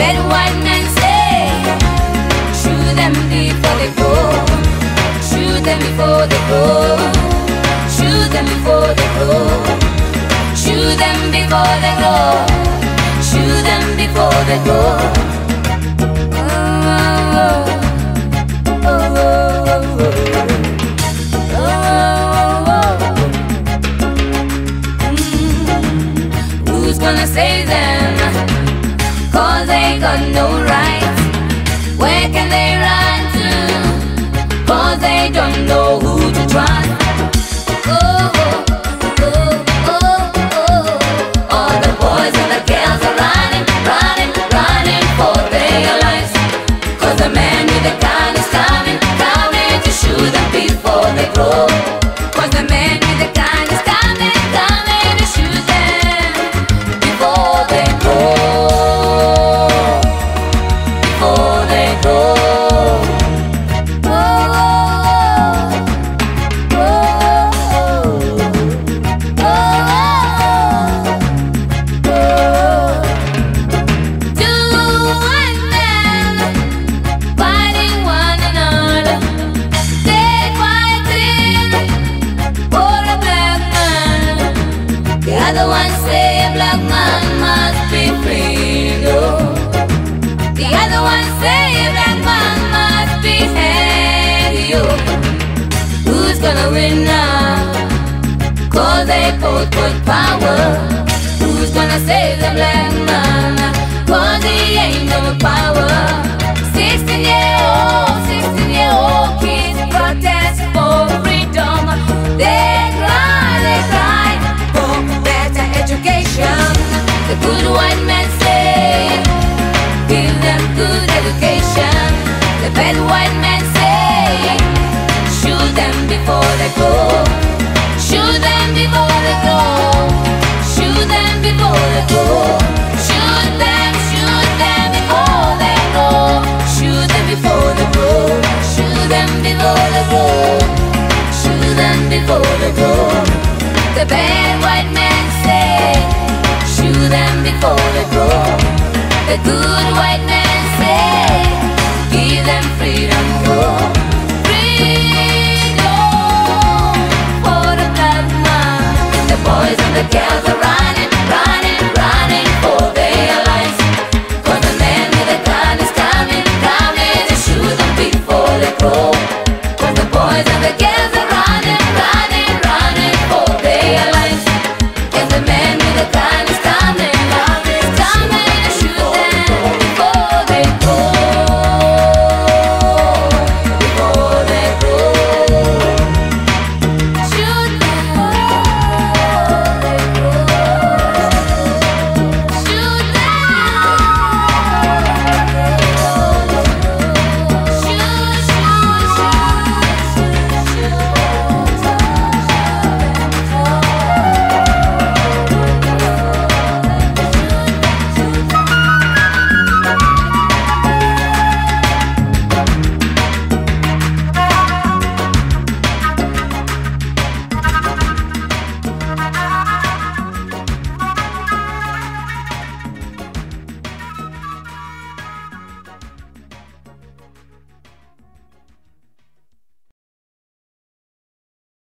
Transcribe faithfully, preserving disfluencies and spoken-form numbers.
bad white men say, shoot them before they grow. Shoot them before they grow. Shoot them before they grow. Shoot them before they grow. Shoot them before they grow. Oh, oh, oh, oh, oh, oh. Mm. Who's gonna save them? Cause they got no rights. Where can they run to? Cause they don't know who to trust. Oh, oh, oh, oh, oh. All the boys and the girls are running, running, running for their lives. Cause the man with the gun is coming, coming to shoot them before they grow. Cause the man with the gun is coming, coming to shoot them before they grow. Before they grow. The other ones say a black man must be free, no. The other ones say a black man must be hanged, yo. Who's gonna win now? Cause they both got power. Who's gonna save the black man? Cause he ain't no power. Sixteen year old, sixteen year old kids protest for freedom. They cry, they cry for better education. The good white men say, give them good education. The bad white men say, shoot them before they grow. Shoot them before they grow. Shoot them before they grow. Shoot them, shoot them before they grow. Shoot them before they grow. Shoot them before they grow. Shoot them before they grow. The bad white men say, shoot them before they grow. The good white men